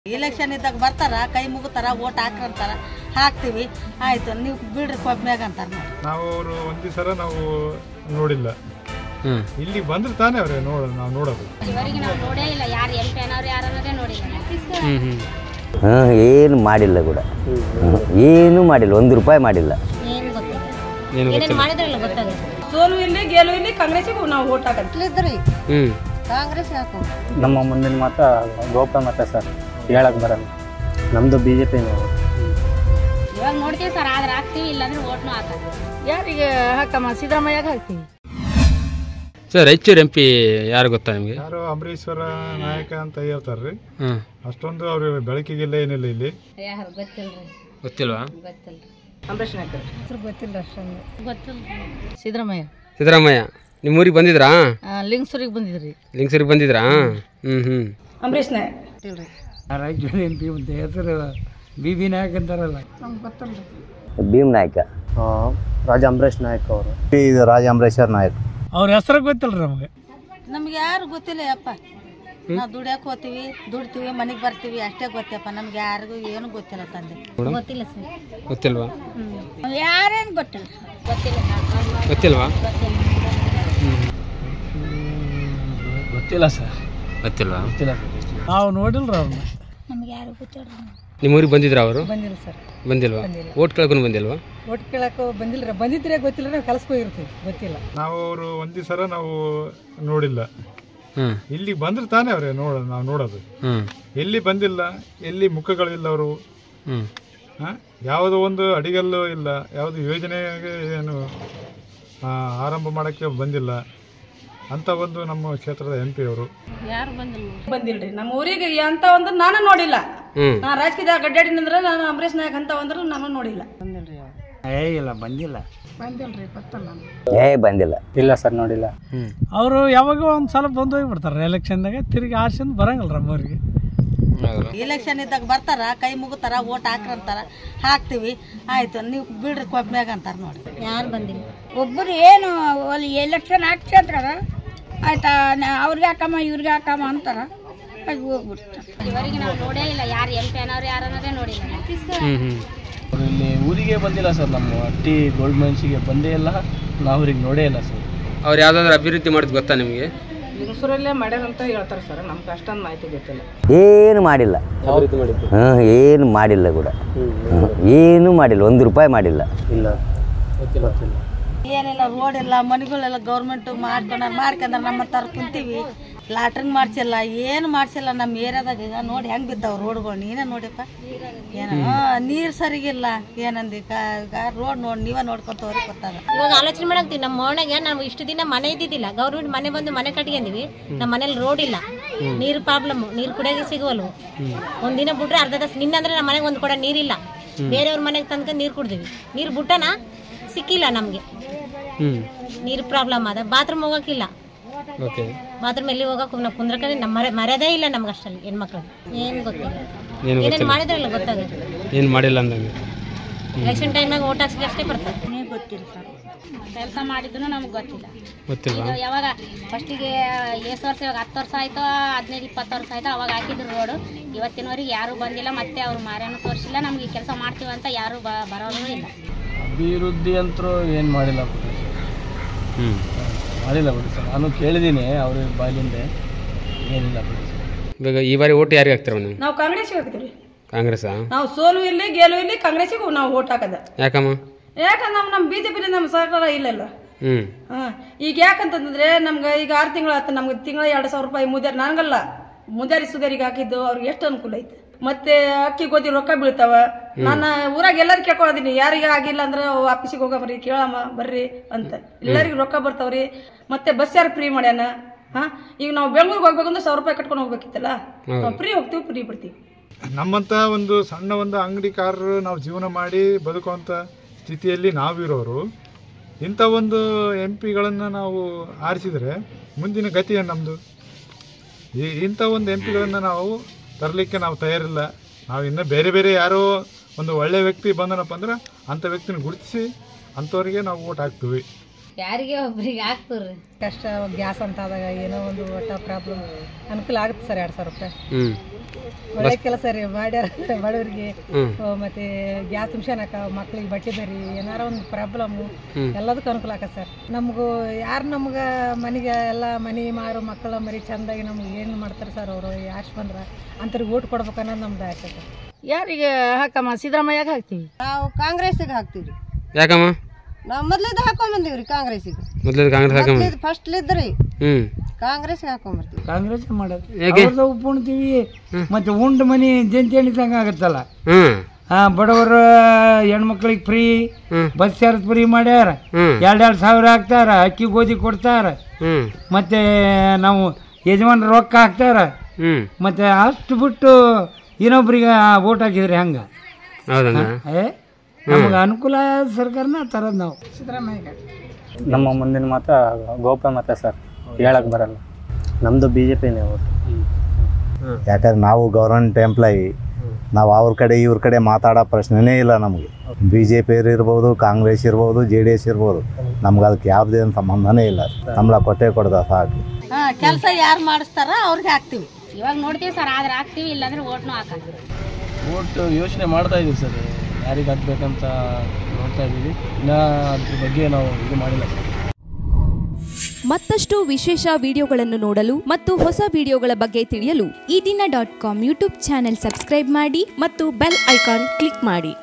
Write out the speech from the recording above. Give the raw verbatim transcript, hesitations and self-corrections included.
Election ಇದ್ದಾಗ ಬರ್ತಾರ, ಕೈ ಮುಗುತ್ತಾರ, ಓಟ್ ಹಾಕ್ರಂತಾರ, ಹಾಕ್ತಿವಿ, ಆಯ್ತು ನೀವು ಬಿಡ್ರಿ ಕೊಬ್ಮ್ಯಾಗ ಅಂತಾರ. ನಾವು ಅವರು ಒಂದ್ ದಿವಸ ನಾವು ನೋಡಿಲ್ಲ, ಇಲ್ಲಿ ಬಂದ್ರೆ ತಾನೇ ಅವ್ರೆ ನೋಡ ನಾವು ನೋಡೋದು. ಏನು ಮಾಡಿಲ್ಲ ಕೂಡ, ಏನು ಮಾಡಿಲ್ಲ, ಒಂದು ರೂಪಾಯಿ ಮಾಡಿಲ್ಲ. ಸೋಲು ಇಲ್ಲಿ ಗೆಲುವು ಇಲ್ಲಿ ಕಾಂಗ್ರೆಸ್ಸಿಗೆ ನಾವು ಓಟ್ ಹಾಕಿದ್ರಿ. ಕಾಂಗ್ರೆಸ್ ಹಾಕು. ನಮ್ಮ ಮುಂದಿನ ಮಾತ ಗೋಪಾಲ್ ಮತ ಸರ್, ಹೇಳಕ್ ಬರಲ್ಲ. ನಮ್ದು ಬಿಜೆಪಿ. ಇವಾಗ ನೋಡ್ತೀವಿ ಸರ್, ಆದ್ರೆ ಹಾಕ್ತೀವಿ, ಇಲ್ಲಾಂದ್ರೆ ಓಟ್ನು ಹಾಕಲ್ಲ. ಯಾರಿಗೆ ಹಾಕಮ್ಮ? ಸಿದ್ದರಾಮಯ್ಯಗೆ ಹಾಕ್ತೀವಿ ಸರ್. ರಾಯಚೂರು ಎಂ ಪಿ ಯಾರು ಗೊತ್ತಾ ನಿಮಗೆ? ಯಾರು ಅಂಬರೀಶ್ವರ ನಾಯಕ ಅಂತ ಹೇಳ್ತಾರ್ರಿ. ಅಷ್ಟೊಂದು ಅವ್ರು ಬೆಳಕಿಗೆಲ್ಲ ಏನಿಲ್ಲ ಇಲ್ಲಿ. ಯಾರು ಗೊತ್ತಿಲ್ರಿ. ಗೊತ್ತಿಲ್ವಾ? ಗೊತ್ತಿಲ್ರಿ. ಅಂಬರೀಶ್ ನಾಯ್ಕರ್ ಗೊತ್ತಿಲ್ಲ ಅಷ್ಟೊಂದು. ಗೊತ್ತಿಲ್ಲ. ಸಿದ್ದರಾಮಯ್ಯ. ಸಿದ್ದರಾಮಯ್ಯ ನಿಮ್ಮ ಊರಿಗೆ ಬಂದಿದ್ರಾ? ಲಿಂಗಸೂರಿಗೆ ಬಂದಿದ್ರಿ. ಲಿಂಗಸೂರಿಗೆ ಬಂದಿದ್ರಾ? ಹ್ಮ್ ಹ್ಮ್ ಅಂಬರೀಶ್ ನಾಯಕ್. ರಾಯಚೂರು ಎಂ ಪಿ ಅಂತ ಹೆಸರು ಬಿ ಬಿ ನಾಯಕ್ ಅಂತಾರಲ್ಲ, ನಮ್ಗೆ ಗೊತ್ತಲ್ರಿ. ಭೀಮ್ ನಾಯಕ. ರಾಜ ಅಂಬರೀಶ್ ನಾಯಕ್ ಅವರು. ಇದು ರಾಜ ಅಂಬರೀಶ್ವರ್ ನಾಯಕ್. ಅವ್ರ ಹೆಸರು ಗೊತ್ತಿಲ್ರಿ ನಮಗೆ. ನಮ್ಗೆ ಯಾರು ಗೊತ್ತಿಲ್ಲ ಯಪ್ಪ. ನಾವು ದುಡಿಯಕ್ಕೆ ಹೋಗ್ತೀವಿ, ದುಡ್ತೀವಿ, ಮನೆಗೆ ಬರ್ತೀವಿ, ಅಷ್ಟೇ ಗೊತ್ತಪ್ಪ. ನಮ್ಗೆ ಯಾರಿಗೂ ಏನು ಗೊತ್ತಿಲ್ಲ ತಂದೆ. ಗೊತ್ತಿಲ್ಲ ಸರ್. ಗೊತ್ತಿಲ್ವಾ? ಯಾರೇನು ಗೊತ್ತಿಲ್ಲ. ಗೊತ್ತಿಲ್ಲ. ಗೊತ್ತಿಲ್ವಾ? ಗೊತ್ತಿಲ್ಲ ಸರ್. ಗೊತ್ತಿಲ್ವಾ? ಗೊತ್ತಿಲ್ಲ. ನಾವು ನೋಡಿಲ್ರಿ ಅವ್ರನ್ನ. ನಮ್ಗೆ ಯಾರು ಗೊತ್ತಿಲ್ಲ. ನಿಮ್ಮ ಊರಿಗೆ ಬಂದಿದ್ರ ಅವರು? ಬಂದಿಲ್ಲ ಸರ್. ಬಂದಿಲ್ವಾ? ಓಟ್ ಕೇಳ್ಕೊಂಡು ಬಂದಿಲ್ವಾ? ಓಟ್ ಕೇಳಕ್ಕೆ ಬಂದಿಲ್ಲ. ಬಂದಿದ್ರೆ ಗೊತ್ತಿಲ್ಲ, ನಾವು ಕೆಲಸಕ್ಕೆ ಹೋಗಿರ್ತೀವಿ, ಗೊತ್ತಿಲ್ಲ. ನಾವು ಅವರು ಒಂದ್ ದಿವಸ ನಾವು ನೋಡಿಲ್ಲ, ಇಲ್ಲಿ ಬಂದ್ರೆ ತಾನೇ ಅವ್ರೆ ನೋಡ ನಾವು ನೋಡೋದು. ಎಲ್ಲಿ ಬಂದಿಲ್ಲ, ಎಲ್ಲಿ ಮುಖಗಳಿಲ್ಲ ಅವರು. ಯಾವುದೋ ಒಂದು ಅಡಿಗಲ್ಲು ಇಲ್ಲ, ಯಾವುದು ಯೋಜನೆಗೆ ಏನು ಆರಂಭ ಮಾಡಕ್ಕೆ ಬಂದಿಲ್ಲ ಅಂತ ಒಂದು ನಮ್ಮ ಕ್ಷೇತ್ರದ ಎಂ ಪಿ ಅವರು. ಯಾರು ಬಂದಿಲ್ಲ. ಬಂದಿಲ್ರಿ ನಮ್ಮ ಊರಿಗೆ ಅಂತ ಒಂದು ನಾನು ನೋಡಿಲ್ಲ. ನಾ ರಾಜಕೀಯದಾಗ ಅಡ್ಡಾಡಿನಂದ್ರೆ ನಾನು ಅಂಬರೀಶ್ ನಾಯಕ್ ಅಂತ ಅಂದ್ರೆ ನಾನು ನೋಡಿಲ್ಲ. ಬಂದಿಲ್ರಿ. ಏ ಇಲ್ಲ, ಬಂದಿಲ್ಲ. ಬಂದಿಲ್ರಿ, ಗೊತ್ತಲ್ಲ. ಏ ಬಂದಿಲ್ಲ. ಇಲ್ಲ ಸರ್, ನೋಡಿಲ್ಲ. ಅವರು ಯಾವಾಗ ಒಂದ್ ಸಲ ಬಂದು ಹೋಗ್ಬಿಡ್ತಾರ ಎಲೆಕ್ಷನ್ದಾಗ, ತಿರುಗಿ ಆರ್ಸನ್ ಬರಂಗಲ್ರ ನಮ್ಮವ್ರಿಗೆ. ಇಲೆಕ್ಷನ್ ಇದ್ದಾಗ ಬರ್ತಾರ, ಕೈ ಮುಗುತ್ತಾರ, ಓಟ್ ಹಾಕ್ರಂತಾರ, ಹಾಕ್ತಿವಿ, ಆಯ್ತು ನೀವು ಬಿಡ್ರಿ ಕೊಬ್ಮ್ಯಾಗ ಅಂತಾರ. ನೋಡಿ ಯಾರು ಬಂದಿಲ್ಲ. ಒಬ್ಬರು ಏನು ಅಲ್ಲಿ ಎಲೆಕ್ಷನ್ ಹಾಕ್ಸಂತಾರ, ಆಯ್ತಾ ಅವ್ರಿಗೆ ಹಾಕಮ್ಮ ಇವ್ರಿಗೆ ಹಾಕಮ್ಮ ಅಂತಾರ, ಅದು ಹೋಗ್ಬಿಡ್ತಾರೆ. ಇವರಿಗೆ ನಾವು ನೋಡೇ ಇಲ್ಲ, ಯಾರು ಎಂ ಪಿ ಅನ್ನೋರು ಯಾರು ಅನ್ನೋದೇ ನೋಡಿಲ್ಲ. ಅವರು ಇಲ್ಲಿ ಊರಿಗೆ ಬಂದಿಲ್ಲ ಸರ್. ನಮ್ಮ ಅಟ್ಟಿ ಗೋಲ್ಡ್ ಮೈನ್ಸಿಗೆ ಬಂದೇ ಇಲ್ಲ, ನಾವು ಅವ್ರಿಗೆ ನೋಡೇ ಇಲ್ಲ ಸರ್. ಅವ್ರು ಯಾವ್ದಾದ್ರು ಅಭಿವೃದ್ಧಿ ಮಾಡಿದ್ ಗೊತ್ತಾ ನಿಮಗೆ? ಲಿಂಗಸೂರಲ್ಲೇ ಮಾಡ್ಯಾರಂತ ಹೇಳ್ತಾರೆ ಸರ್, ನಮ್ಗೆ ಅಷ್ಟೊಂದು ಮಾಹಿತಿ ಗೊತ್ತಿಲ್ಲ. ಏನು ಮಾಡಿಲ್ಲ. ಹಾಂ, ಏನು ಮಾಡಿಲ್ಲ ಕೂಡ, ಏನು ಮಾಡಿಲ್ಲ, ಒಂದು ರೂಪಾಯಿ ಮಾಡಿಲ್ಲ. ಇಲ್ಲ, ಗೊತ್ತಿಲ್ಲ. ಏನಿಲ್ಲ, ರೋಡ್ ಇಲ್ಲ, ಮನೆಗಳೆಲ್ಲ ಗೌರ್ಮೆಂಟ್ ಮಾಡ್ಕೊಂಡ ಮಾಡ್ಕೊಂಡ್ರೆ ನಮ್ಮ ತರ ಕುಂತೀವಿ. ಲಾಟ್ರಿಂಗ್ ಮಾಡ್ಸಿಲ್ಲ, ಏನು ಮಾಡ್ಸಿಲ್ಲ ನಮ್ಮ ಏರಿಯಾದಾಗ. ಈಗ ನೋಡಿ ಹೆಂಗ್ ಬಿದ್ದಾವ ರೋಡ್ಗಳು, ನೀನೇ ನೋಡಿಪ್ಪ. ಏನ ನೀರು ಸರಿಗಿಲ್ಲ, ಏನಂದಿ ರೋಡ್ ನೋಡಿ ನೀವೇ ನೋಡ್ಕೊಂತ ಹೋಗಿ ಗೊತ್ತಾಗ. ಇವಾಗ ಆಲೋಚನೆ ಮಾಡಾಕ್ತಿವಿ, ನಮ್ಮ ಓಣೆಗೆ ನಾವು ಇಷ್ಟು ದಿನ ಮನೆ ಇದ್ದಿದ್ದಿಲ್ಲ, ಗೌರ್ಮೆಂಟ್ ಮನೆ ಬಂದು ಮನೆ ಕಟ್ಕೊಂಡಿವಿ. ನಮ್ಮ ಮನೇಲಿ ರೋಡ್ ಇಲ್ಲ, ನೀರು ಪ್ರಾಬ್ಲಮ್, ನೀರು ಕುಡಿಯೋಕೆ ಸಿಗುವಲ್ವು. ಒಂದಿನ ಬಿಟ್ರೆ ಅರ್ಧ ತಾಸು. ನಿನ್ನಂದ್ರೆ ನಮ್ಮ ಮನೆಗೆ ಒಂದು ಕೂಡ ನೀರಿಲ್ಲ, ಬೇರೆಯವ್ರ ಮನೆಗೆ ತಂದ್ಕೊಂಡು ನೀರು ಕುಡ್ತೀವಿ. ನೀರು ಬಿಟ್ಟನ ಸಿಕ್ಕಿಲ್ಲ ನಮಗೆ, ನೀರು ಪ್ರಾಬ್ಲಮ್ ಅದ. ಬಾತ್ರೂಮ್ ಹೋಗಕ್ಕಿಲ್ಲ, ಬಾತ್ರೂಮ್ ಎಲ್ಲಿ ಹೋಗಕ್ ನಾವು ಕುಂದ್ರಕ ನಮ್ಮ ಮರ್ಯಾದೆ ಇಲ್ಲ ನಮ್ಗೆ ಅಷ್ಟಲ್ಲಿ ಹೆಣ್ಮಕ್ಳು. ಏನ್ ಗೊತ್ತಿಲ್ಲ, ಏನೇನು ಮಾಡಿದ್ರಲ್ಲ ಗೊತ್ತಾಗುತ್ತೆ. ಏನು ಮಾಡಿಲ್ಲ ಅಂದಂಗೆ. ಎಲೆಕ್ಷನ್ ಟೈಮ್ನಾಗ ಓಟ್ ಹಾಕ್ಸಿದ್ರೆ ಅಷ್ಟೇ ಬರ್ತಾರೆ. ಗೊತ್ತಿಲ್ಲ ಸರ್, ಕೆಲಸ ಮಾಡಿದ್ರು ನಮ್ಗೆ ಗೊತ್ತಿಲ್ಲ. ಗೊತ್ತಿಲ್ಲ. ಯಾವಾಗ ಫಸ್ಟಿಗೆ ಎಷ್ಟು ವರ್ಷ, ಇವಾಗ ಹತ್ತು ವರ್ಷ ಆಯ್ತು, ಹದಿನೈದು ಇಪ್ಪತ್ತು ವರ್ಷ ಆಯ್ತು, ಅವಾಗ ಹಾಕಿದ್ರು ರೋಡು. ಇವತ್ತಿನವರೆಗೆ ಯಾರು ಬಂದಿಲ್ಲ, ಮತ್ತೆ ಅವ್ರು ಮಾರ್ಯಾನು ತೋರಿಸಿಲ್ಲ. ನಮ್ಗೆ ಕೆಲಸ ಮಾಡ್ತೀವಿ ಅಂತ ಯಾರು ಬರೋರು ಇಲ್ಲ. ಅಭಿವೃದ್ಧಿ ಅಂತರೂ ಏನು ಮಾಡಿಲ್ಲ ಬಿಡಿ, ಮಾಡಿಲ್ಲ ಬಿಡಿ ಸರ್. ನಾನು ಕೇಳಿದ್ದೀನಿ ಅವ್ರ ಬಾಯಿಲಿಂದ, ಏನಿಲ್ಲ ಬಿಡಿ ಸರ್. ಇವಾಗ ಈ ಬಾರಿ ಓಟ್ ಯಾರಿಗೆ ಹಾಕ್ತಾರ ನೀವು? ನಾವು ಕಾಂಗ್ರೆಸ್ಗೆ ಹಾಕ್ತೀವಿ. ಕಾಂಗ್ರೆಸ್. ನಾವು ಸೋಲು ಇಲ್ಲಿ ಗೆಲುವು ಇಲ್ಲಿ ಕಾಂಗ್ರೆಸ್ಸಿಗೆ ನಾವು ಓಟ್ ಹಾಕದ. ಯಾಕಮ್ಮ? ಯಾಕಂದ್ರೆ ನಮ್ಮ ನಮ್ಮ ಬಿಜೆಪಿ ನಮ್ಮ ಸರ್ಕಾರ ಇಲ್ಲಲ್ಲ. ಹ್ಮ್ ಹಾ, ಈಗ ಯಾಕಂತಂದ್ರೆ ನಮ್ಗೆ ಈಗ ಆರು ತಿಂಗಳು ಆಯ್ತು, ನಮ್ಗೆ ತಿಂಗಳ ಎರಡು ಸಾವಿರ ರೂಪಾಯಿ ಮುದ್ಯಾರಿ, ನನಗಲ್ಲ ಮುದ್ಯಾರಿ ಸುಧಾರಿಗೆ ಹಾಕಿದ್ದು ಅವ್ರಿಗೆ ಎಷ್ಟು ಅನುಕೂಲ ಐತೆ. ಮತ್ತೆ ಅಕ್ಕಿ ಗೋಧಿ ರೊಕ್ಕ ಬೀಳ್ತಾವ. ನಾನು ಊರಾಗ ಎಲ್ಲರೂ ಕೇಳ್ಕೊಳದೀನಿ, ಯಾರಿಗೆ ಆಗಿಲ್ಲ ಅಂದ್ರೆ ಆಫೀಸಿಗೆ ಹೋಗಮ್ರಿ, ಕೇಳಮ್ಮ ಬರ್ರಿ ಅಂತ. ಎಲ್ಲರಿಗೂ ರೊಕ್ಕ ಬರ್ತಾವ್ರಿ. ಮತ್ತೆ ಬಸ್ ಯಾರು ಫ್ರೀ ಮಾಡ್ಯಾನ. ಹಾ, ಈಗ ನಾವು ಬೆಂಗಳೂರಿಗೆ ಹೋಗ್ಬೇಕಂದ್ರೆ ಸಾವಿರ ರೂಪಾಯಿ ಕಟ್ಕೊಂಡು ಹೋಗ್ಬೇಕಿತ್ತಲ್ಲ, ನಾವು ಫ್ರೀ ಹೋಗ್ತೀವಿ, ಫ್ರೀ ಬಿಡ್ತೀವಿ. ನಮ್ಮಂತ ಒಂದು ಸಣ್ಣ ಒಂದು ಅಂಗಡಿಕಾರರು ನಾವು ಜೀವನ ಮಾಡಿ ಬದುಕುವಂಥ ಸ್ಥಿತಿಯಲ್ಲಿ ನಾವಿರೋರು ಇಂಥ ಒಂದು ಎಂ ಪಿಗಳನ್ನು ನಾವು ಆರಿಸಿದರೆ ಮುಂದಿನ ಗತಿ ಏನು ನಮ್ಮದು? ಈ ಇಂಥ ಒಂದು ಎಂ ಪಿಗಳನ್ನು ನಾವು ತರಲಿಕ್ಕೆ ನಾವು ತಯಾರಿಲ್ಲ. ನಾವು ಇನ್ನೂ ಬೇರೆ ಬೇರೆ ಯಾರೋ ಒಂದು ಒಳ್ಳೆಯ ವ್ಯಕ್ತಿ ಬಂದನಪ್ಪ ಅಂದ್ರೆ ಅಂಥ ವ್ಯಕ್ತಿನ ಗುರುತಿಸಿ ಅಂಥವ್ರಿಗೆ ನಾವು ಓಟ್ ಹಾಕ್ತೀವಿ. ಯಾರಿಗೆ ಒಬ್ಬರಿಗೆ ಹಾಕ್ತೀರಿ. ಕಷ್ಟ ಗ್ಯಾಸ್ ಅಂತ ಆದಾಗ ಏನೋ ಒಂದು ಒಟ್ಟ ಪ್ರಾಬ್ಲಮ್ ಅನುಕೂಲ ಆಗುತ್ತೆ ಸರ್. ಎರಡು ಸಾವಿರ ರೂಪಾಯಿ ಒಳ್ಳೆ ಕೆಲಸ ರೀ ಮಾಡ್ಯಾರ ಬಡವರಿಗೆ. ಮತ್ತೆ ಗ್ಯಾಸ್ ತುಂಬ್ಸನಕ ಮಕ್ಳಿಗೆ ಬಟ್ಟೆ ಬರಿ ಏನಾರ ಒಂದು ಪ್ರಾಬ್ಲಮ್ಮು ಎಲ್ಲದಕ್ಕೂ ಅನುಕೂಲ ಆಕತ್ ಸರ್. ನಮಗೂ ಯಾರು ನಮ್ಗೆ ಮನೆಗೆ ಎಲ್ಲ ಮನೆ ಮಾರು ಮಕ್ಕಳ ಮರಿ ಚಂದಾಗಿ ನಮ್ಗೆ ಏನು ಮಾಡ್ತಾರೆ ಸರ್ ಅವರು ಯಾರು ಬಂದ್ರೆ ಅಂಥವ್ರಿಗೆ ಓಟ್ ಕೊಡ್ಬೇಕು ಅನ್ನೋದು ನಮ್ದು ಆಸೆ ಸರ್. ಯಾರಿಗೆ ಹಾಕಮ್ಮ? ಸಿದ್ದರಾಮಯ್ಯಗೆ ಹಾಕ್ತೀವಿ ನಾವು. ಕಾಂಗ್ರೆಸ್ಸಿಗೆ ಹಾಕ್ತೀವಿ. ಯಾಕಮ್ಮ? ನಾವು ಮೊದ್ಲಿದ್ದು ಹಾಕೊಂಡ್ ಬಂದೀವ್ರಿ ಕಾಂಗ್ರೆಸ್ಸಿಗೆ. ಮೊದಲು ಕಾಂಗ್ರೆಸ್ ಹಾಕಮ್ಮ. ಫಸ್ಟ್ ಇದ್ರಿ ಹ್ಮ್ ಕಾಂಗ್ರೆಸ್ಗೆ ಹಾಕೊಂಡ್ಬರ್ತೀವಿ. ಕಾಂಗ್ರೆಸ್ ಮಾಡೋದು ಅವ್ರದ್ದು ಉಪ್ಪು ಉಣ್ತೀವಿ ಮತ್ತೆ ಉಂಡು ಮನಿ ಜಂತಿ ಎಣಿಸಂಗ ಆಗತ್ತಲ್ಲ. ಹಾ, ಬಡವರ ಹೆಣ್ಮಕ್ಳಿಗೆ ಫ್ರೀ ಬಸ್ ಚಾರ್ಜ್ ಫ್ರೀ ಮಾಡ್ಯಾರ. ಎರಡೆರಡು ಸಾವಿರ ಹಾಕ್ತಾರ, ಅಕ್ಕಿ ಗೋಧಿ ಕೊಡ್ತಾರ. ಮತ್ತೆ ನಾವು ಯಜಮಾನ ರೊಕ್ಕ ಹಾಕ್ತಾರ. ಮತ್ತೆ ಅಷ್ಟು ಬಿಟ್ಟು ಇನ್ನೊಬ್ರಿಗೆ ಓಟ್ ಹಾಕಿದ್ರಿ ಹಂಗ ಏ ನಮ್ಗೆ ಅನುಕೂಲ ಸರ್ಕಾರನ ತರದ್ ನಾವು ಸಿದ್ದರಾಮಯ್ಯ. ನಮ್ಮ ಮುಂದಿನ ಮಾತ ಗೋಪ ಮತ ಸರ್, ಹೇಳಕ್ ಬರಲ್ಲ. ನಮ್ದು ಬಿ ಜೆ ಪಿನೇ ಓಟ್. ಯಾಕಂದ್ರೆ ನಾವು ಗೌರ್ಮೆಂಟ್ ಎಂಪ್ಲಾಯಿ, ನಾವು ಅವ್ರ ಕಡೆ ಇವ್ರ ಕಡೆ ಮಾತಾಡೋ ಪ್ರಶ್ನೆನೇ ಇಲ್ಲ ನಮಗೆ. ಬಿ ಜೆ ಪಿ ಇರ್ಬೋದು, ಕಾಂಗ್ರೆಸ್ ಇರ್ಬೋದು, ಜೆ ಡಿ ಎಸ್ ಇರ್ಬೋದು, ನಮ್ಗೆ ಅದಕ್ಕೆ ಯಾವುದೇನು ಸಂಬಂಧನೇ ಇಲ್ಲ. ಸಂಬಳ ಕೊಟ್ಟೆ ಕೊಡ್ದ ಸಾಕು. ಕೆಲಸ ಯಾರು ಮಾಡಿಸ್ತಾರ ಅವ್ರಿಗೆ ಹಾಕ್ತಿವಿ. ಇವಾಗ ನೋಡ್ತೀವಿ ಸರ್, ಆದ್ರೆ ಹಾಕ್ತಿವಿ, ಇಲ್ಲಾಂದ್ರೆ ಓಟ್ನು ಹಾಕಲ್ಲ. ಓಟ್ ಯೋಚನೆ ಮಾಡ್ತಾ ಇದೀವಿ ಸರ್, ಯಾರಿಗೆ ಹಾಕ್ಬೇಕಂತ ನೋಡ್ತಾ ಇದ್ದೀವಿ. ಇನ್ನ ಅದ್ರ ಬಗ್ಗೆ ನಾವು ಇದು ಮಾಡಿಲ್ಲ ಸರ್. ಮತ್ತಷ್ಟು ವಿಶೇಷ ವಿಡಿಯೋಗಳನ್ನು ನೋಡಲು ಮತ್ತು ಹೊಸ ವಿಡಿಯೋಗಳ ಬಗ್ಗೆ ತಿಳಿಯಲು ಈ ದಿನ dot com YouTube channel subscribe ಮಾಡಿ ಮತ್ತು ಬೆಲ್ ಐಕಾನ್ ಕ್ಲಿಕ್ ಮಾಡಿ.